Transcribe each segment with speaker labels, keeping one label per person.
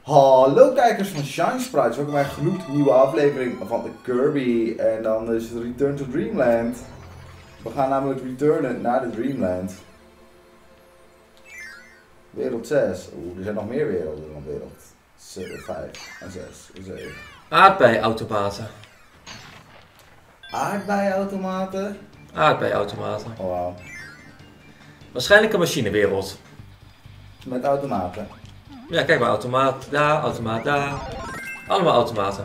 Speaker 1: Hallo kijkers van Shine Sprites, welkom bij een gloednieuwe aflevering van de Kirby en dan is het Return to Dreamland. We gaan namelijk returnen naar de Dreamland. Wereld 6, er zijn nog meer werelden dan wereld 5 en 6 en 7.
Speaker 2: Aardbeiautomaten.
Speaker 1: Aardbeiautomaten?
Speaker 2: Aardbeiautomaten.
Speaker 1: Oh wow.
Speaker 2: Waarschijnlijk een machinewereld.
Speaker 1: Met automaten.
Speaker 2: Ja, kijk maar, automaat daar, automaat daar. Allemaal automaten.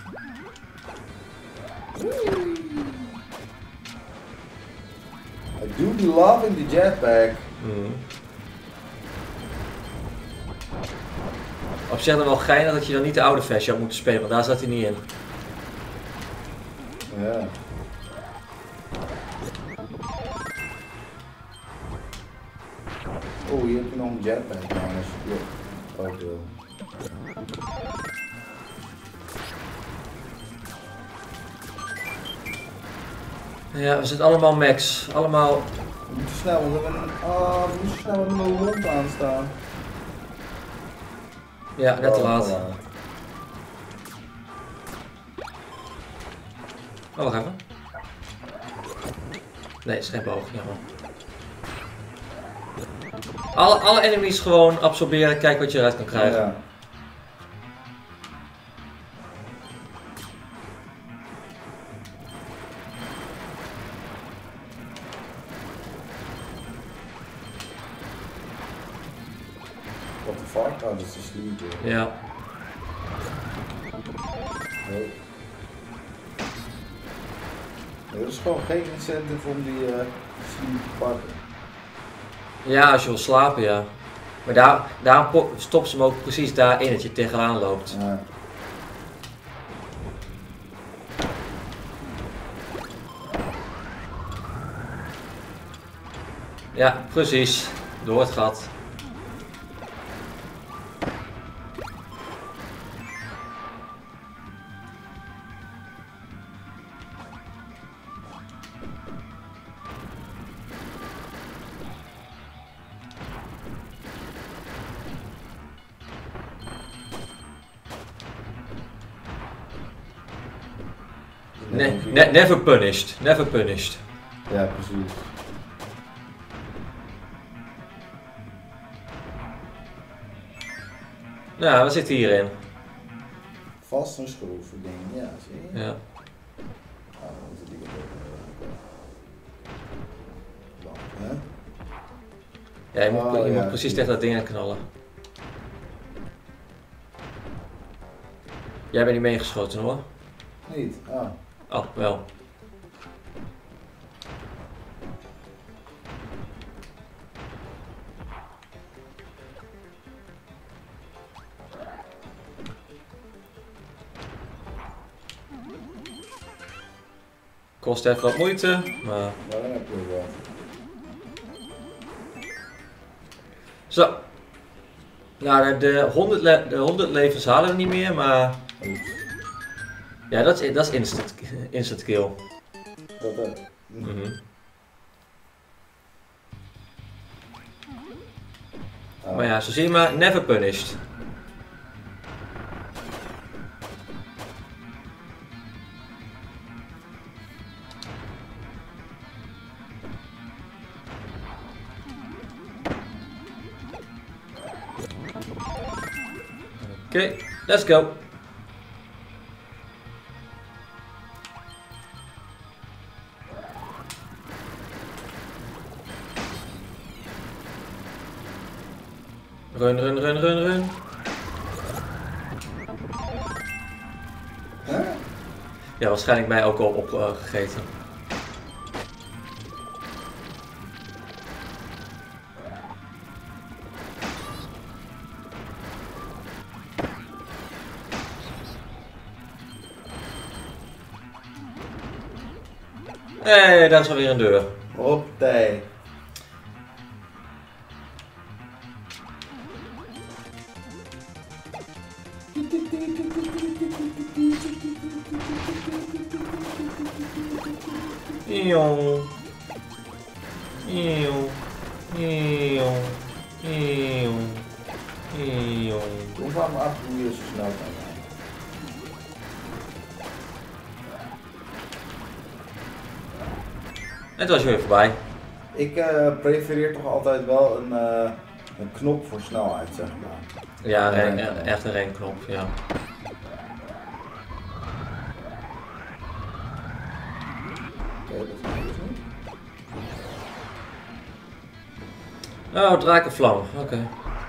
Speaker 1: I do be loving the jetpack.
Speaker 2: Op zich dan wel geinig dat je dan niet de oude versie had moeten spelen, want daar zat hij niet in.
Speaker 1: Ja. Oh, hier heb je nog een jetpack trouwens. Ja, ook wil.
Speaker 2: Ja, we zitten allemaal max. Allemaal...
Speaker 1: We moeten snel, want we hebben een... Oh, we moeten snel met een hond aanstaan.
Speaker 2: Ja, net te laat. Oh, wacht even. Nee, het is geen boog. Ja, alle enemies gewoon absorberen, kijken wat je eruit kan krijgen.
Speaker 1: Ja. What the fuck? Oh, dat is de sleep.
Speaker 2: Ja.
Speaker 1: Oh. Er is gewoon geen incentive om die sleep te pakken.
Speaker 2: Ja, als je wil slapen, ja. Maar daarom stopt ze hem ook precies daarin, dat je tegenaan loopt.
Speaker 1: Ja.
Speaker 2: Ja, precies. Door het gat. Never punished. Never punished.
Speaker 1: Ja, precies.
Speaker 2: Nou, wat zit hierin?
Speaker 1: Vast een schroeven ding, ja, zie je?
Speaker 2: Ja.
Speaker 1: Ah, dan moet die ook hè?
Speaker 2: Ja, je moet,
Speaker 1: Oh,
Speaker 2: je
Speaker 1: ja,
Speaker 2: moet precies
Speaker 1: zie
Speaker 2: tegen dat ding aan knallen. Jij bent niet meegeschoten hoor.
Speaker 1: Niet? Ah.
Speaker 2: Oh, wel. Kost even wat moeite, maar...
Speaker 1: Ja, dan heb je ook wat.
Speaker 2: Zo. Nou, de 100 levens halen we niet meer, maar...
Speaker 1: Oeps.
Speaker 2: Ja, dat is instant kill.
Speaker 1: Dat ook. Ah.
Speaker 2: Maar ja, zo zie je maar, never punished. Oké, let's go. Run.
Speaker 1: Huh?
Speaker 2: Ja, waarschijnlijk mij ook al opgegeten. Hé, daar is alweer een deur.
Speaker 1: Hoppatee.
Speaker 2: Eeuw. Eeuw. Eeuw. Eeuw.
Speaker 1: Toen kwam me af hoe je zo snel kan gaan.
Speaker 2: En toen was je weer voorbij.
Speaker 1: Ik prefereer toch altijd wel een knop voor snelheid, zeg maar.
Speaker 2: Ja, echt een renknop, ja.
Speaker 1: Oké, dat is dus niet.
Speaker 2: Oh, drakenvlam, oké.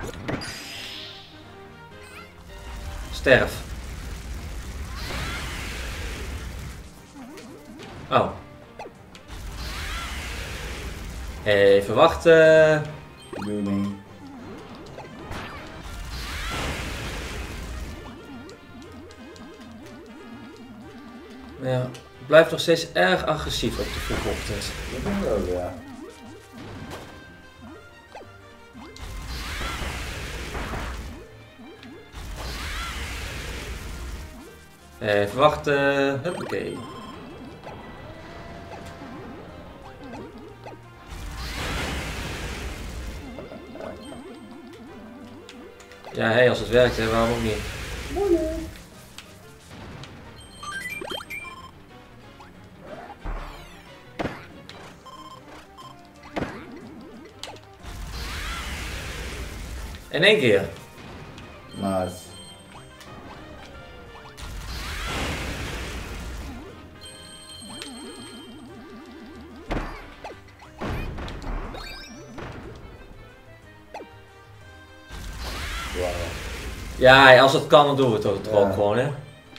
Speaker 2: Sterf. Oh. Even wachten.
Speaker 1: Booming.
Speaker 2: Ja, blijft nog steeds erg agressief op de vroege ochtend.
Speaker 1: Dat denk ik ook, ja.
Speaker 2: Even wachten. Huppakee. Ja, hey, als het werkt, hè, waarom ook niet? In één keer.
Speaker 1: Nice. Wow.
Speaker 2: Ja, als het kan, dan doen we het ook, toch ook
Speaker 1: Ja.
Speaker 2: gewoon, hè?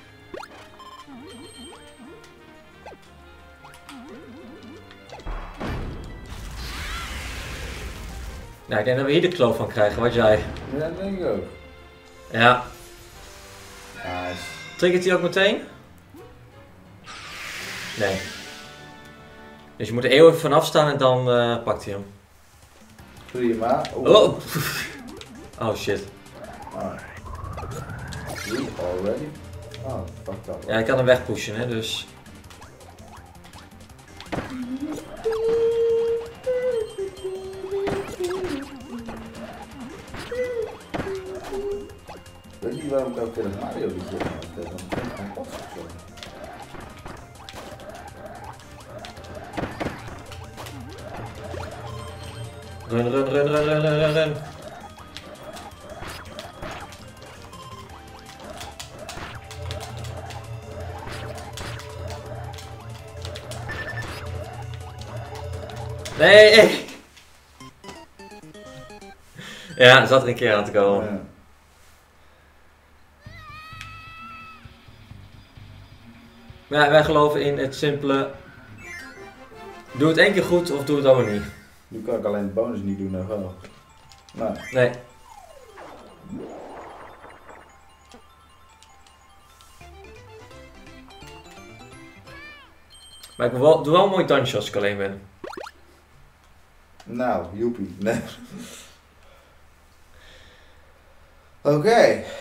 Speaker 2: Nou, ik denk dat we hier de kloof van krijgen, wat jij?
Speaker 1: Ja, dat denk ik ook.
Speaker 2: Ja.
Speaker 1: Nice.
Speaker 2: Triggert hij ook meteen? Nee. Dus je moet er even vanaf staan en dan pakt hij hem.
Speaker 1: Prima.
Speaker 2: Oh! Oh shit.
Speaker 1: Ah. We already? Oh, fuck dat.
Speaker 2: Ja, ik kan hem wegpushen, hè, dus...
Speaker 1: Ik weet niet waarom ik elke keer een Mario liedje heb, dan vind ik gewoon pas of zo.
Speaker 2: Run, run, run, run, run, run, run, run. Nee! Ja, er zat er een keer aan te komen.
Speaker 1: Ja.
Speaker 2: Maar ja, wij geloven in het simpele... Doe het één keer goed of doe het allemaal niet.
Speaker 1: Nu kan ik alleen de bonus niet doen, nog wel. Nou,
Speaker 2: Nee. Maar ik doe wel een mooi dansje als ik alleen ben.
Speaker 1: nou, joepie. Nee. Oké.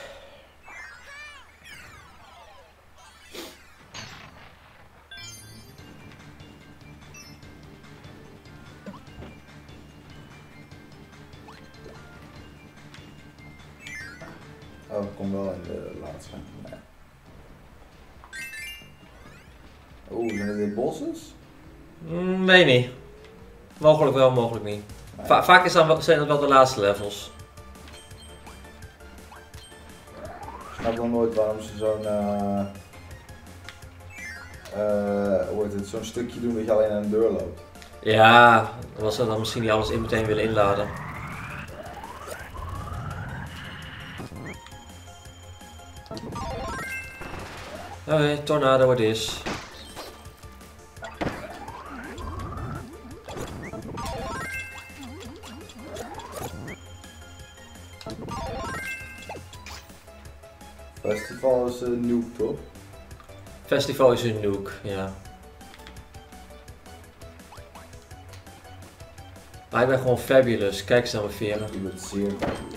Speaker 1: Oh, ik kom wel in de laatste. Nee. Oeh, zijn het weer bosses?
Speaker 2: Weet niet. Mogelijk wel, mogelijk niet.
Speaker 1: Nee.
Speaker 2: Vaak zijn het wel de laatste levels.
Speaker 1: Ik snap nog nooit waarom ze zo'n hoe heet het, zo'n stukje doen dat je alleen aan de deur loopt.
Speaker 2: Ja, dan was ze dan misschien niet alles meteen willen inladen. Oké, tornado het is.
Speaker 1: Festival is een nuke, toch?
Speaker 2: Festival is een nuke, ja. Maar ik ben gewoon fabulous, kijk eens naar mijn veren.
Speaker 1: Je bent zeer fabulous.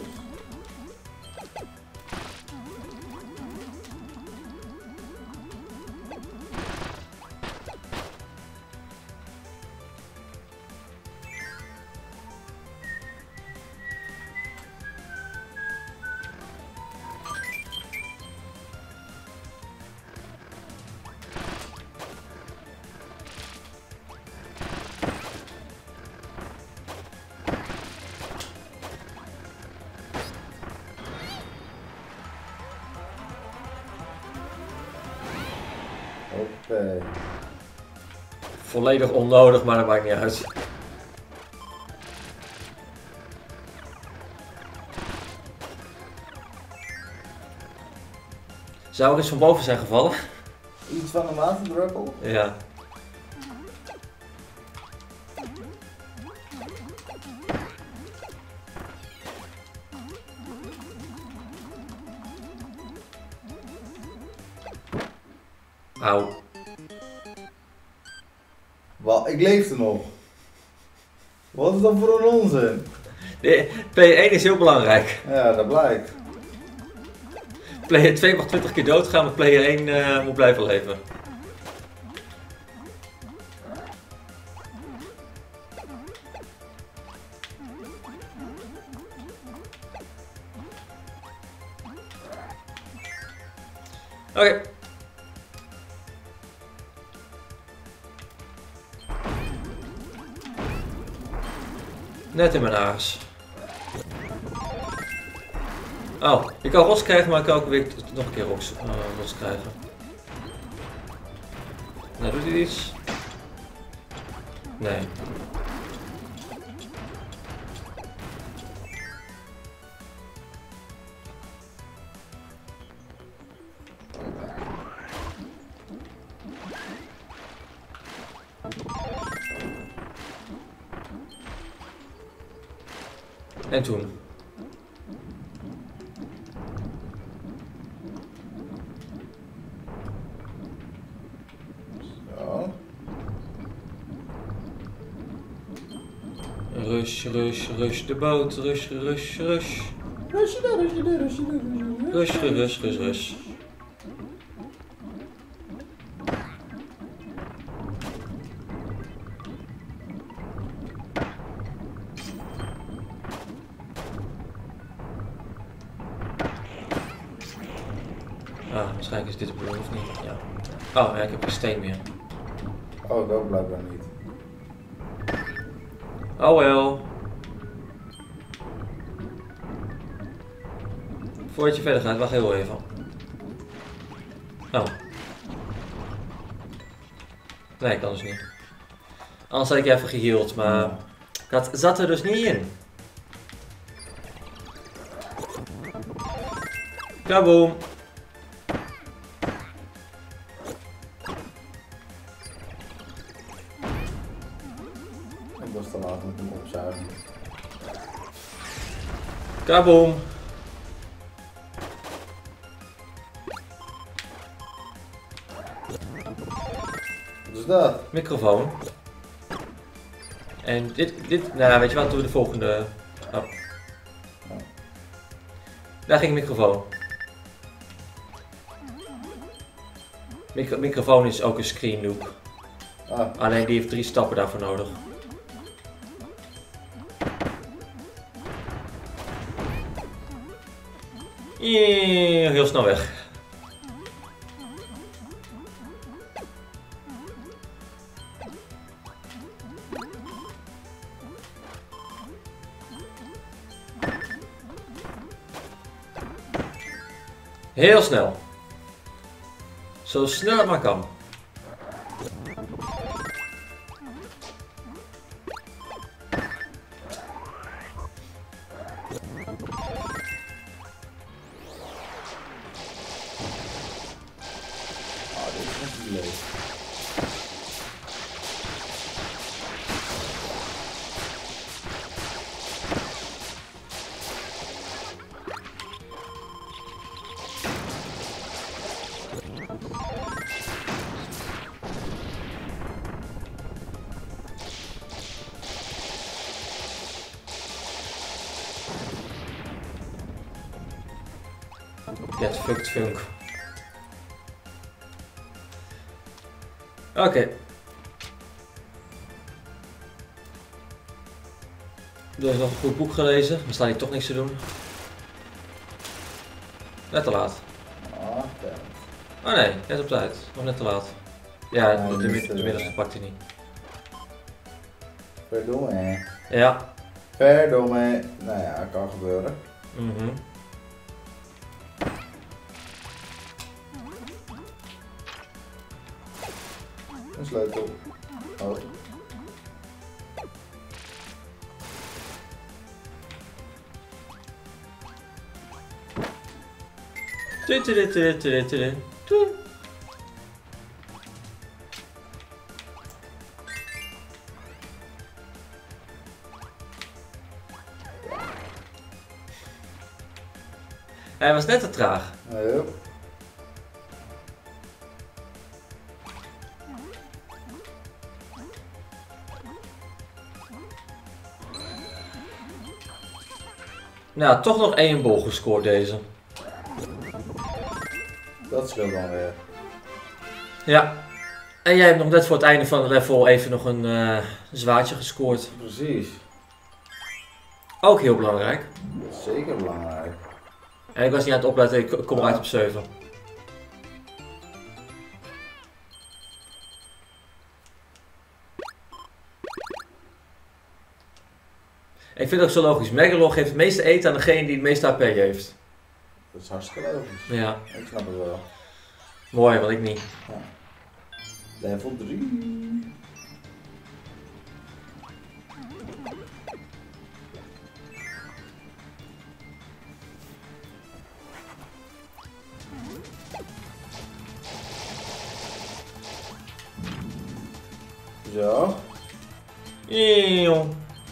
Speaker 1: Nee.
Speaker 2: Volledig onnodig, maar dat maakt niet uit. Zou ik eens van boven zijn gevallen?
Speaker 1: Iets van een waterdruppel?
Speaker 2: Ja. Auw.
Speaker 1: Wat? Ik leefde nog. Wat is dat voor een onzin?
Speaker 2: Player 1 is heel belangrijk.
Speaker 1: Ja, dat blijkt.
Speaker 2: Player 2 mag 20 keer doodgaan, maar player 1 moet blijven leven. Oké. Net in mijn aars. Oh, ik kan rots krijgen, maar ik kan ook weer nog een keer rots krijgen. Nou, doet hij iets? Nee. En toen?
Speaker 1: Zo.
Speaker 2: Rush, rush, rush de boot. Rush, rush, rush.
Speaker 1: Rusje daar, rusje daar, rusje daar, rusje daar.
Speaker 2: Rush, rush, rush, rush. Ah, waarschijnlijk is dit de bedoeling of niet? Ja. Oh, ja, ik heb geen steen meer.
Speaker 1: Oh, dat blijkbaar niet.
Speaker 2: Oh wel. Voordat je verder gaat, wacht heel even. Oh. Nee, kan dus niet. Anders had ik je even geheeld, maar dat zat er dus niet in. Kaboom.
Speaker 1: Ik was te laat met hem opzuigen.
Speaker 2: Kaboom.
Speaker 1: Wat is dat?
Speaker 2: Microfoon. En dit, nou weet je wat, doen we de volgende. Oh. Daar ging de microfoon. Microfoon is ook een screen loop.
Speaker 1: Ah,
Speaker 2: Alleen die heeft 3 stappen daarvoor nodig. Heel snel weg. Heel snel. Zo snel het maar kan.
Speaker 1: dit is echt niet leuk.
Speaker 2: Get fucked funk. Oké. Dus nog een goed boek gelezen, dan staat hier toch niks te doen. Net te laat.
Speaker 1: Ah, ja.
Speaker 2: Oh nee, net op tijd. Nog net te laat. Ja,
Speaker 1: Ja,
Speaker 2: de
Speaker 1: dus,
Speaker 2: middelste pakt hij niet.
Speaker 1: Verdomme.
Speaker 2: Ja.
Speaker 1: Verdomme. Nou ja, kan gebeuren.
Speaker 2: Mhm.
Speaker 1: een sleutel. Oh.
Speaker 2: Hij was net te traag.
Speaker 1: Ja.
Speaker 2: Nou, toch nog 1 bol gescoord deze.
Speaker 1: Dat scheelt dan weer.
Speaker 2: Ja. En jij hebt nog net voor het einde van het level even nog een zwaardje gescoord.
Speaker 1: Precies.
Speaker 2: Ook heel belangrijk.
Speaker 1: Zeker belangrijk.
Speaker 2: En ik was niet aan het opletten, ik kom eruit op 7. Ik vind het ook zo logisch. Megalon geeft het meeste eten aan degene die het meeste AP heeft.
Speaker 1: Dat is hartstikke logisch.
Speaker 2: Ja.
Speaker 1: Ik snap het wel.
Speaker 2: Mooi, want ik niet.
Speaker 1: Ja. Level 3. Zo.
Speaker 2: Eeuw.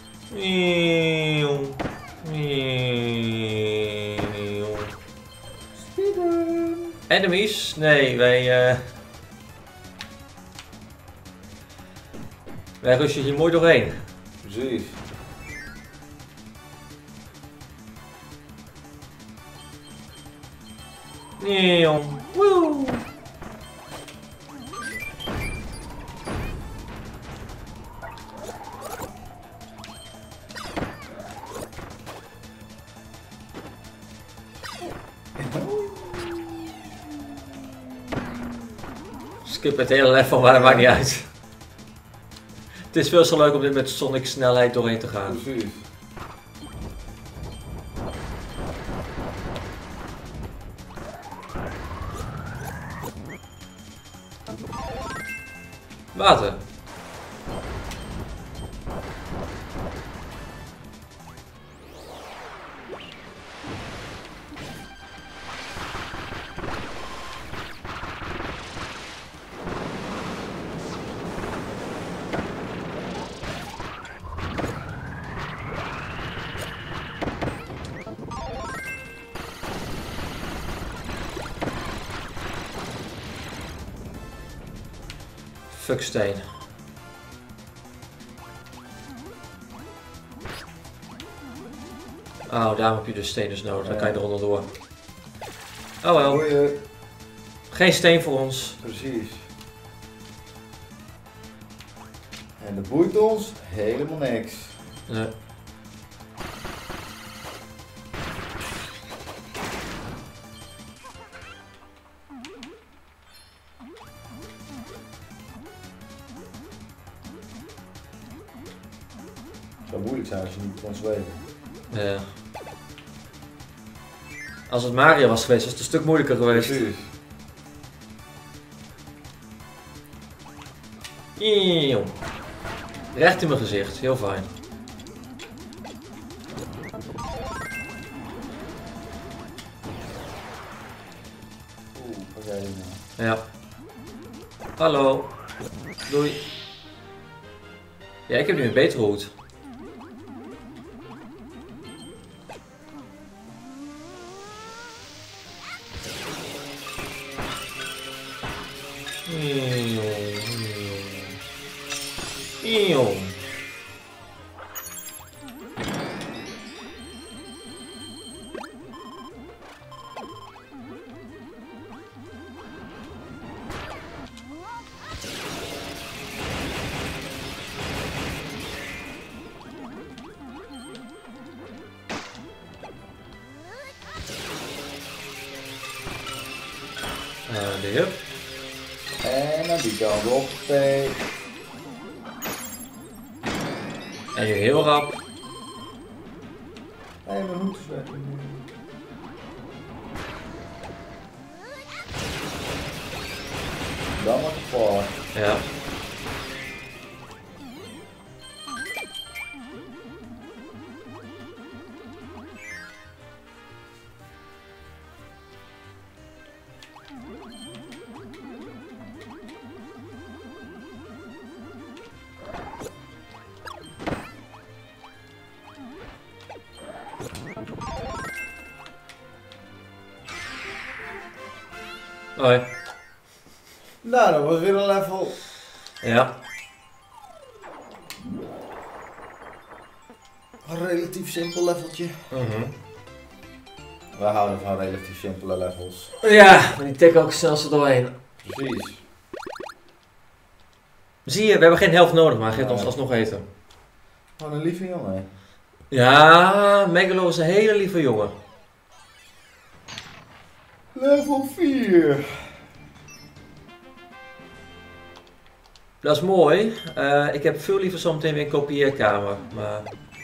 Speaker 1: Speedrun.
Speaker 2: Enemies? Nee, wij rushen hier mooi doorheen.
Speaker 1: Precies.
Speaker 2: Woe. Skip het hele level, maar dat maakt niet uit. Het is veel zo leuk om dit met Sonic snelheid doorheen te gaan.
Speaker 1: Precies.
Speaker 2: Water. Fucksteen. Oh, daarom heb je dus steen dus nodig, dan kan je er onderdoor. Oh wel,
Speaker 1: Goeie.
Speaker 2: geen steen voor ons.
Speaker 1: Precies. En dat boeit ons helemaal niks.
Speaker 2: Nee.
Speaker 1: Het zou moeilijk zijn als je niet kon zweven.
Speaker 2: Ja. Als het Mario was geweest, was het een stuk moeilijker geweest.
Speaker 1: Precies.
Speaker 2: Eeuw. Recht in mijn gezicht, heel fijn.
Speaker 1: Oeh, wat jij nou?
Speaker 2: Ja. Hallo. Doei. Ja, ik heb nu een betere hoed. Eeuw. Yep.
Speaker 1: En dan die kant op. 2.
Speaker 2: En nu heel rap.
Speaker 1: En mijn hoed is weg. Dan wordt het voor.
Speaker 2: Ja. Hoi.
Speaker 1: Nou, dat was weer een level.
Speaker 2: Ja.
Speaker 1: Een relatief simpel leveltje. We houden van relatief simpele levels.
Speaker 2: Ja, maar die tikken ook snel doorheen.
Speaker 1: Precies.
Speaker 2: Zie je, we hebben geen helft nodig, maar geeft ons alsnog eten.
Speaker 1: Gewoon een lieve jongen.
Speaker 2: Ja, Megalo is een hele lieve jongen.
Speaker 1: Level 4.
Speaker 2: Dat is mooi. Ik heb veel liever zometeen weer een kopieerkamer. Maar...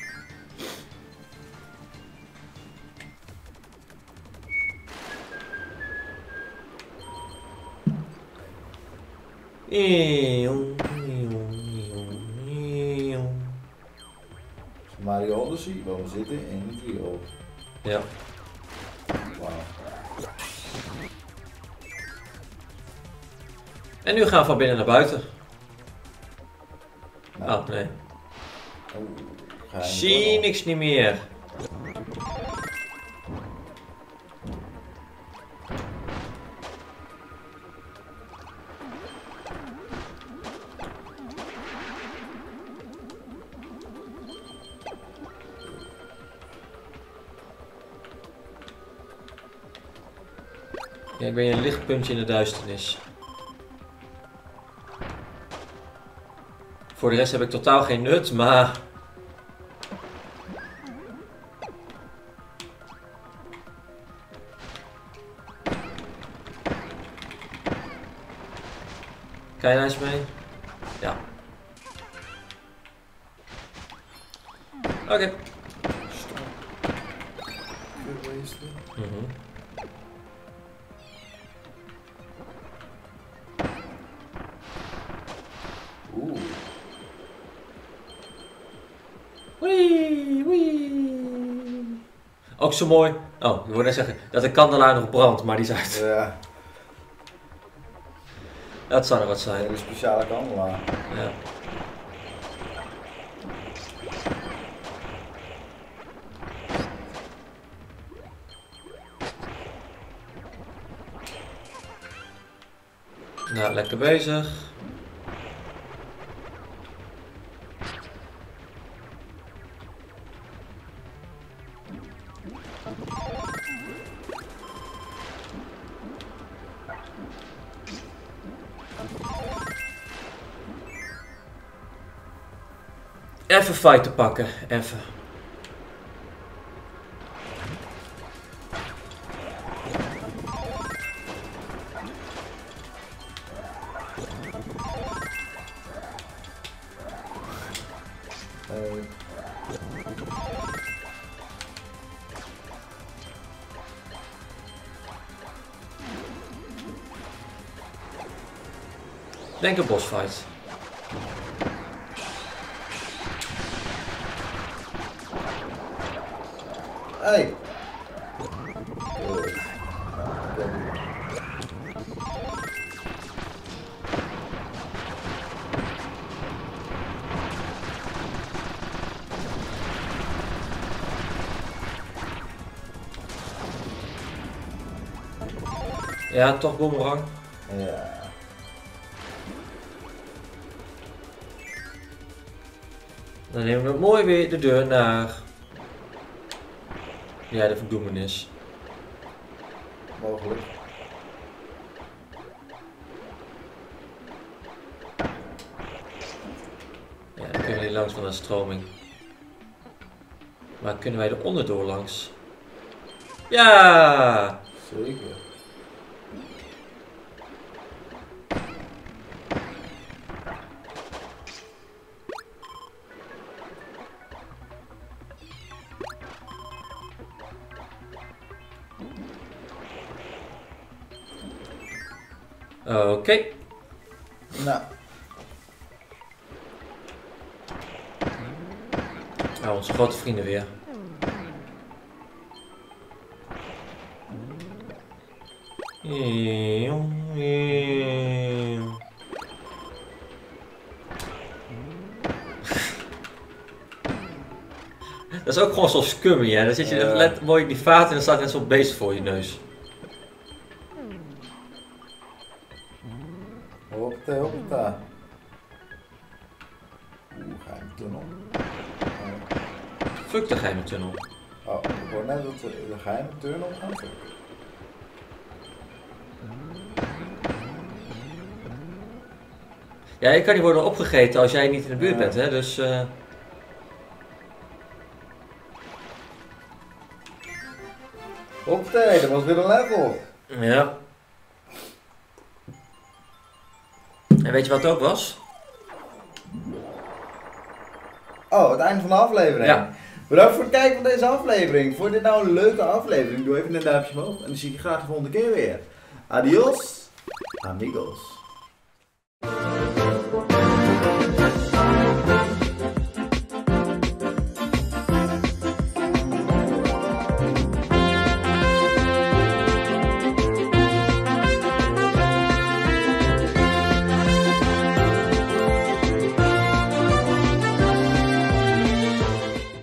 Speaker 1: Mario Odyssey, waar we zitten in het riool.
Speaker 2: Ja.
Speaker 1: Wauw.
Speaker 2: En nu gaan we van binnen naar buiten.
Speaker 1: Nou.
Speaker 2: Oh, nee.
Speaker 1: Oh,
Speaker 2: Zie niks niet meer. Ja, ik ben een lichtpuntje in de duisternis. Voor de rest heb ik totaal geen nut, maar... Kan je daar eens mee? Ja. Oké.
Speaker 1: Oeh.
Speaker 2: Wee, wee. Ook zo mooi. Oh, ik wilde net zeggen dat de kandelaar nog brandt, maar die is uit.
Speaker 1: Ja,
Speaker 2: Dat zou er wat
Speaker 1: een
Speaker 2: zijn.
Speaker 1: hele speciale kandelaar.
Speaker 2: Ja. Nou, lekker bezig. Even fighten pakken, even. Denk een bossfight.
Speaker 1: Hey.
Speaker 2: Ja, toch boomerang.
Speaker 1: Ja.
Speaker 2: Dan nemen we mooi weer de deur naar... Ja, de verdoemenis.
Speaker 1: Mogelijk.
Speaker 2: Ja, dan kunnen we hier langs van de stroming. Maar kunnen wij er onderdoor langs? Ja!
Speaker 1: Zeker.
Speaker 2: Oké.
Speaker 1: Nou.
Speaker 2: Nou, onze grote vrienden weer. Dat is ook gewoon zo'n scummy, hè? Dan zit je net mooi in die vaat en dan staat net zo'n beest voor je neus. Fuck de geheime tunnel.
Speaker 1: Oh, ik hoor net dat we de geheime tunnel gaan.
Speaker 2: Ja, je kan niet worden opgegeten als jij niet in de buurt bent, hè, dus...
Speaker 1: Hoppatee, dat was weer een level.
Speaker 2: Ja. En weet je wat het ook was?
Speaker 1: Oh, het einde van de aflevering.
Speaker 2: Ja.
Speaker 1: Bedankt voor het kijken van deze aflevering. Vond je dit nou een leuke aflevering? Doe even een duimpje omhoog en dan zie ik je graag de volgende keer weer. Adios, amigos.